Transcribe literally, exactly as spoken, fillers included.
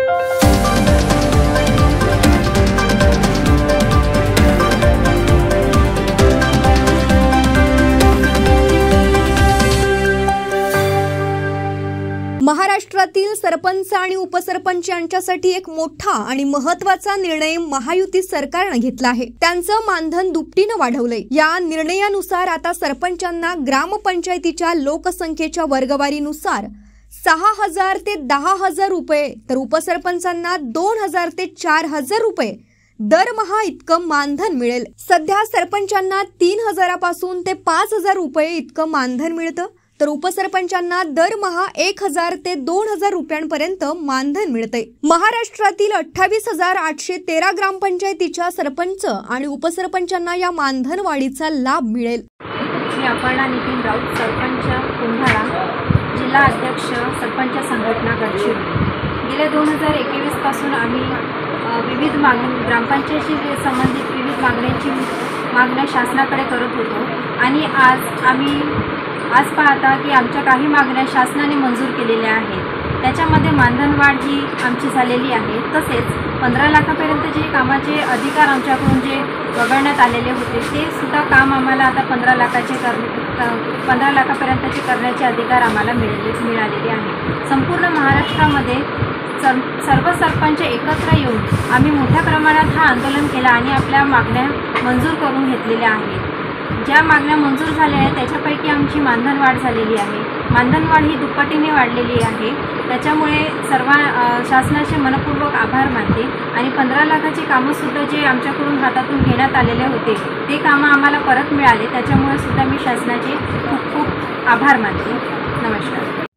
महाराष्ट्रातील सरपंच आणि उपसरपंच यांच्यासाठी एक मोठा आणि महत्त्वाचा निर्णय महायुती सरकारने घेतला आहे। त्यांचं मानधन दुपटीने वाढवलंय। या निर्णयानुसार आता सरपंचांना ग्रामपंचायतीच्या लोकसंख्येच्या वर्गवारीनुसार सहा हजार ते दहा हजार रुपये तर उपसरपंचांना दोन हजार ते चार हजार रुपये दरमहा इतकं मानधन मिळेल। सध्या सरपंचांना तीन हजारापासून ते पाच हजार रुपये इतकं मानधन मिळतं, तर उपसरपंचांना दरमहा एक हजार ते दोन हजार रुपयांपर्यंत मानधन मिळते। महाराष्ट्रातील अठ्ठावीस हजार आठशे तेरा ग्रामपंचायतीच्या सरपंच आणि उपसरपंचांना या मानधन वाढीचा लाभ मिळेल। मी अपर्णा नितीन राऊत, सरपंच कुंभारा, जिल्हा अध्यक्ष सरपंच संघटना गडचिरोली। गेल्या दोन हजार एकवीस पासून आम्ही विविध मागणी ग्रामपंचायतीशी संबंधित विविध मागण्यांची मागण्या शासनाकडे करत होतो आणि आज आम्ही आज पाहता की आमच्या काही मागण्या शासनाने मंजूर केलेल्या आहेत। त्याच्यामध्ये मानधन वाढ ही आमची झालेली आहे। तसेच पंधरा लाखापर्यंत जे कामाचे अधिकार आमच्याकडून जे वगळण्यात आलेले होते ते सुद्धा काम आम्हाला आता पंधरा लाखाचे कर पंधरा लाखापर्यंतचे करण्याचे अधिकार आम्हाला मिळाले मिळालेले आहे। संपूर्ण महाराष्ट्रामध्ये सर सर्व सरपंच एकत्र येऊन आम्ही मोठ्या प्रमाणात हा आंदोलन केला आणि आपल्या मागण्या मंजूर करून घेतलेल्या आहेत। ज्या मागण्या मंजूर झाल्या आहेत त्याच्यापैकी आमची मानधन वाढ झालेली आहे। मानधन वाढ ही दुप्पटीने वाढलेली आहे। त्याच्यामुळे सर्व शासनाचे मनपूर्वक आभार मानते आणि पंधरा लाखाची कामंसुद्धा जे आमच्याकडून हातातून घेण्यात आलेले होते ते कामं आम्हाला परत मिळाले, त्याच्यामुळे सुद्धा मी शासनाचे खूप खूप आभार मानते। नमस्कार।